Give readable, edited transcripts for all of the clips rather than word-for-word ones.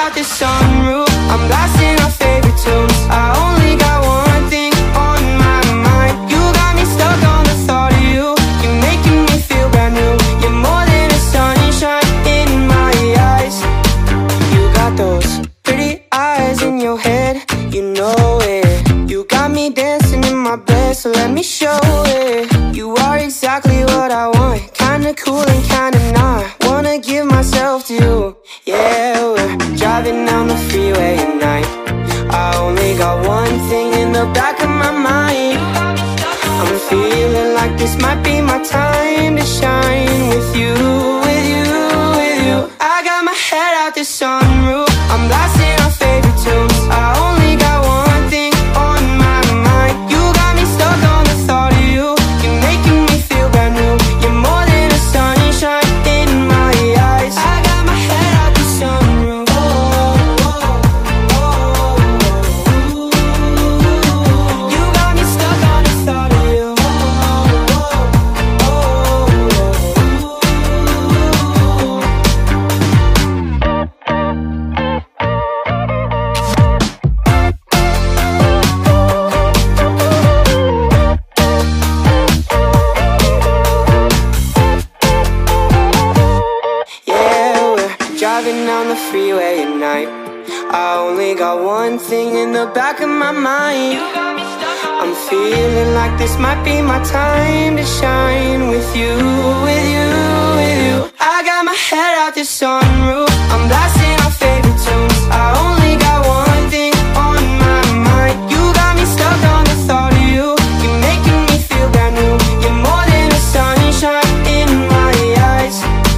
out the sunroof, I'm blasting our favorite tunes. I only got one thing on my mind. You got me stuck on the thought of you. You're making me feel brand new. You're more than a sunshine in my eyes. You got those pretty eyes in your head, you know it. You got me dancing in my bed, so let me show it. You are exactly what I want, kinda cool and kinda not. Wanna give myself to you. Yeah, we're driving down the freeway at night. I only got one thing in the back of my mind. I'm feeling like this might be my time to shine with you, with you, with you. I got my head out the sunroof, I'm blasting our favorite tunes. I only got one thing on my mind. You got me stuck on the thought of you. You're making me feel brand new. You're more than a sunshine in my eyes. I got my head out the sunroof. You got me stuck on the thought of you. Driving down the freeway at night. I only got one thing in the back of my mind. I'm feeling like this might be my time to shine with you, with you, with you. I got my head out the sunroof, I'm blasting our favorite tunes. I only got one thing on my mind. You got me stuck on the thought of you. You're making me feel brand new. You're more than a sunshine in my eyes.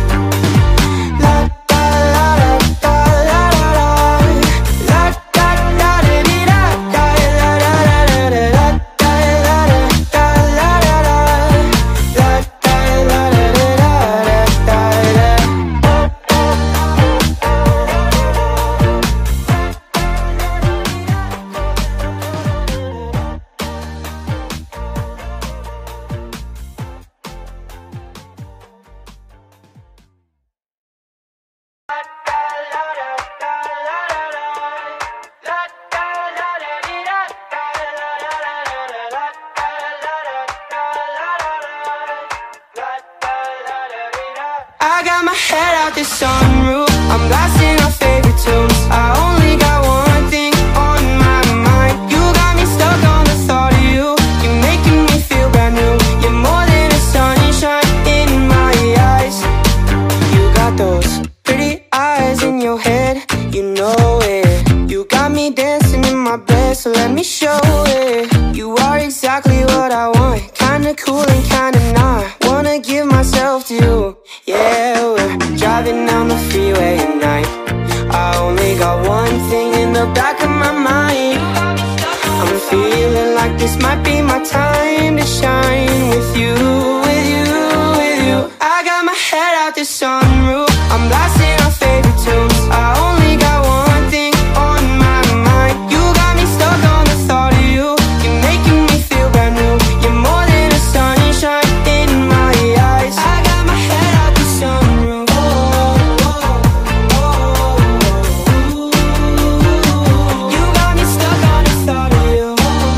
I got my head out the sunroof, I'm blasting our favorite tunes. I only got one thing on my mind. You got me stuck on the thought of you. You're making me feel brand new. You're more than a sunshine in my eyes. You got those pretty eyes in your head, you know it. You got me dancing in my bed, so let me show it. You are exactly what I want, kinda cool and kinda not. Wanna give myself to you. Yeah, we're driving down the freeway at night. I only got one thing in the back of my mind. I'm feeling like this might be my time to shine with you, with you, with you. I got my head out the sunroof, I'm blasting our favorite tunes. I only got one thing on my mind. You got me stuck on the thought of you. You're making me feel brand new. You're more than a sunshine in my eyes. I got my head out the sunroof. You got me stuck on the thought of you.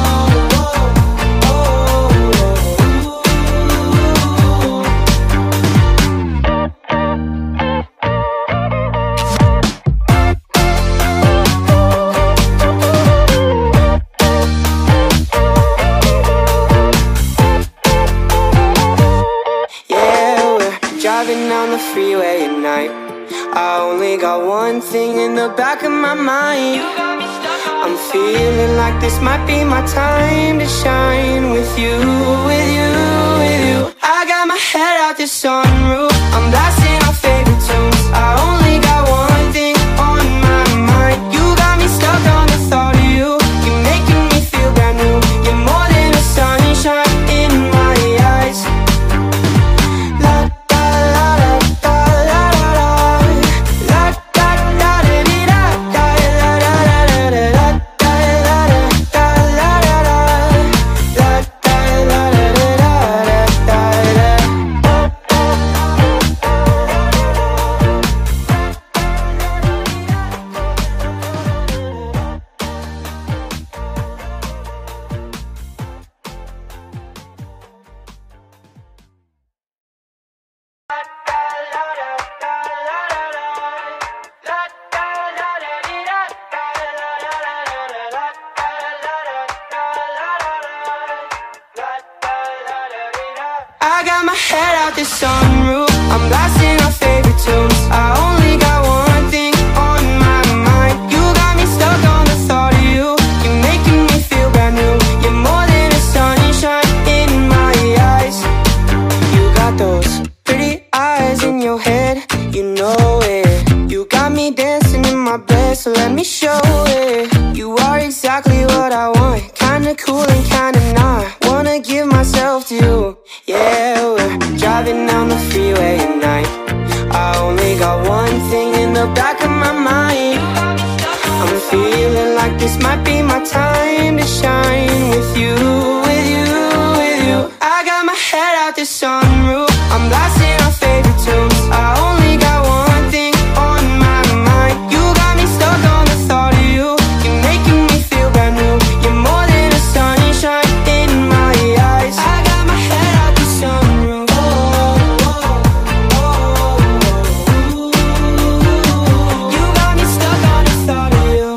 Driving down the freeway at night. I only got one thing in the back of my mind. I'm feeling like this might be my time to shine with you, with you, with you. I got my head out the sunroof, I'm blasting our favorite tunes. I only got one thing on my mind. You got me stuck on the thought of you. You're making me feel brand new. You're more than a sunshine in my eyes. got my head out the sunroof, I'm blasting our favorite tunes. I only got one thing on my mind. You got me stuck on the thought of you. You're making me feel brand new. You're more than a sunshine in my eyes. You got those pretty eyes in your head, you know it. You got me dancing in my bed, so let me show it. You are exactly what I want, kinda cool and kinda not. Wanna give myself to you. Yeah, we're driving down the freeway at night. I only got one thing in the back of my mind. I'm feeling like this might be my time to shine with you, with you, with you. I got my head out the sunroof, I'm blasting our favorite tunes. I only got one thing on my mind. You got me stuck on the thought of you. You're making me feel brand new. You're more than a sunshine in my eyes. I got my head out the sunroof. You got me stuck on the thought of you.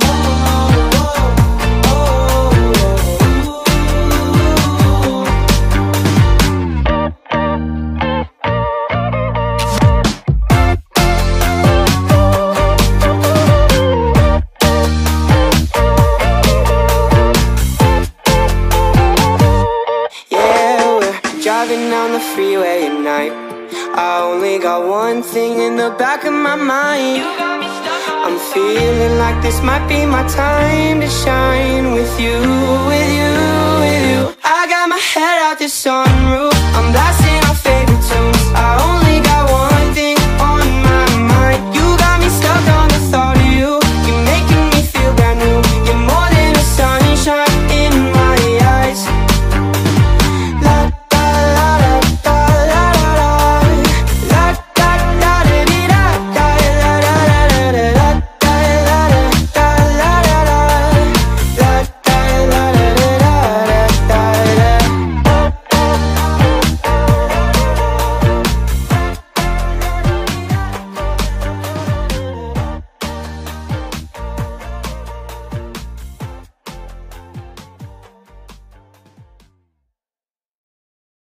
Driving down the freeway at night. I only got one thing in the back of my mind. I'm feeling like this might be my time to shine with you, with you, with you. I got my head out the sunroof, I'm blasting